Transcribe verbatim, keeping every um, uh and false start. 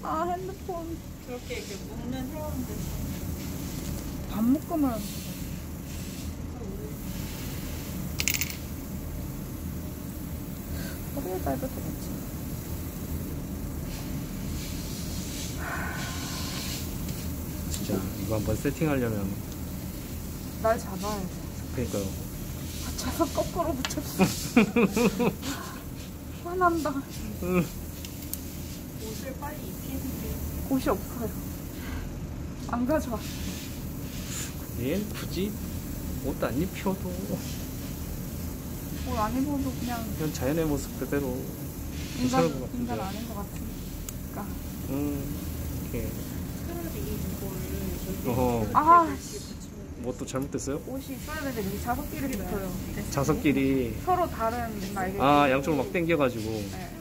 아, 핸드폰. 그렇게 이렇게 묶는 회원들. 밥 묶으면. 허리에 달도 되겠지. 진짜 이거 한번 세팅하려면 날 잡아야 돼. 그러니까요. 받쳐서 거꾸로 붙였어. 화난다. 응. 옷을 빨리 입히는데. 옷이 없어요. 안 가져와. 얘 굳이 옷 안 입혀도 옷 안 입어도 그냥 그냥 자연의 모습 그대로 인간, 괜찮을 것 같은데. 인간 아닌 것 같으니까. 음, 이렇게 차라리 이거를 어허. 아, 뭐 또 잘못됐어요? 옷이 있어야 되는데 여기 자석끼리 붙어요. 자석끼리 서로 다른 날개. 아 양쪽으로 막 당겨가지고 네.